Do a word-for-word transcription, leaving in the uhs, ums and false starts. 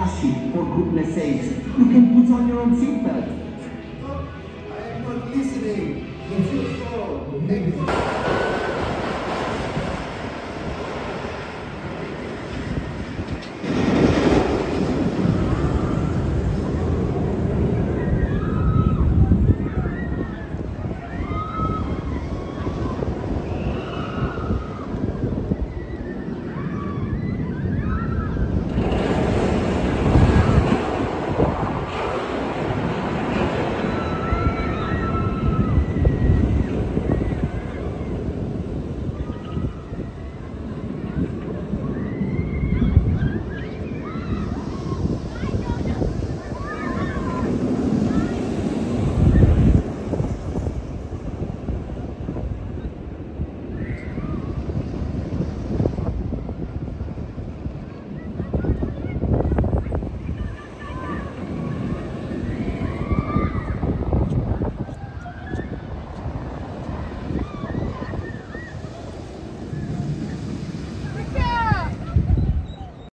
crash it, for goodness sakes. You can put on your own seatbelt. I am not listening. The fuel flow.